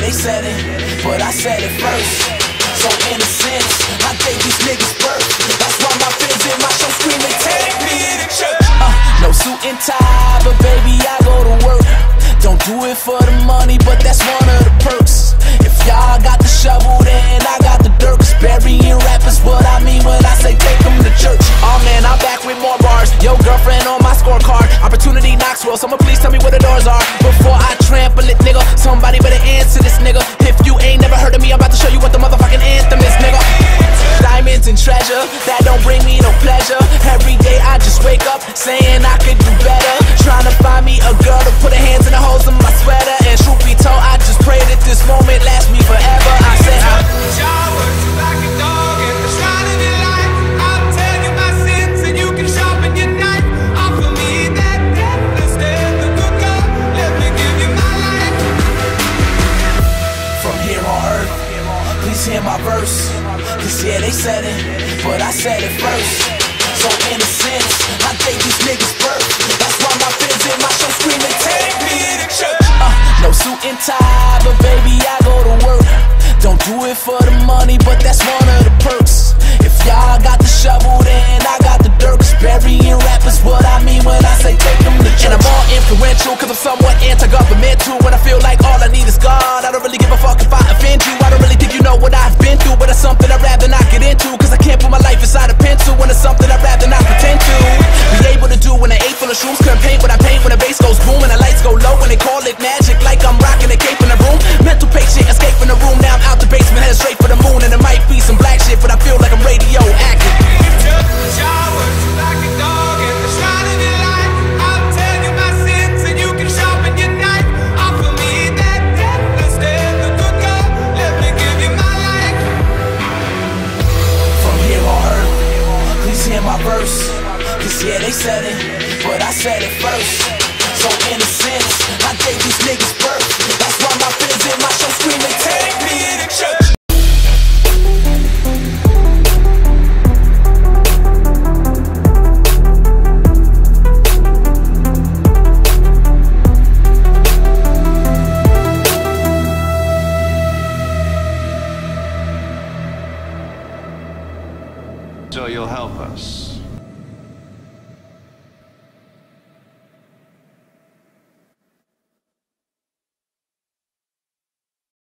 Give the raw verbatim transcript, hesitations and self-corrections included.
they said it, but I said it first. So in a sense, I gave these niggas birth. That's why my fans in my show screaming, take me to church. Uh, no suit and tie, but baby I go to work. Don't do it for the money, but that's one of the perks. If y'all got the shovel, then I got the dirt. Cause burying rappers what I mean when I say take them to church. Oh man, I'm back with more bars. Yo, girlfriend on my scorecard. Opportunity knocks well. Someone please tell me where the doors are before I trample it, nigga. Somebody better answer this, nigga. If you ain't never heard of me, I'm about to show you what the motherfucking anthem is, nigga. Diamonds and treasure, that don't bring me no pleasure. Every day I just wake up saying I could do better. Trying to find me a girl to put her hands in the holes in my sweater. And truth be told, I just pray that this moment lasts me forever. I said I shower you like a dog in the shrine of your life. I'll tell you my sins and you can sharpen your knife. Offer me that death instead of the good God. Let me give you my life. From here on earth, please hear my verse. Cause yeah, they said it, but I said it first. So in a sense, I gave these niggas birth. That's why my fans in my show screaming, take me to church. Uh, no suit and tie, but baby I go to work. Don't do it for the money, but that's one of the perks. If y'all got the shovel, then I got the dirt. Cause burying rappers what I mean when I say take them to church. And I'm all influential, cause I'm somewhat anti-governmental. When I feel like all I need is God, I don't really give a fuck if I offend you. I don't really think you know what I've been through, but it's something I'd rather not get into. Cause I can't put my life inside a pencil when it's something I'd rather not pretend to be able to do. When I ate full of shrooms, couldn't paint what I paint. When the bass goes boom and the lights go low, when they call it magic, like I'm rocking a cape in the room. Mental patient, escape from the room. Now I'm out the basement, headed straight for the moon. And it might be some black shit, but I feel like I'm radioactive. Shower you like a dog in the shrine of your life. I'll tell you my sins and you can sharpen your knife. Offer me that death instead of the good God. Let me give you my life. From here on earth, please hear my verse. Cause yeah, they said it, but I said it first. So in a sense, I gave these niggas birth. That's why my fans in my show screaming, take me to church. So you'll help us.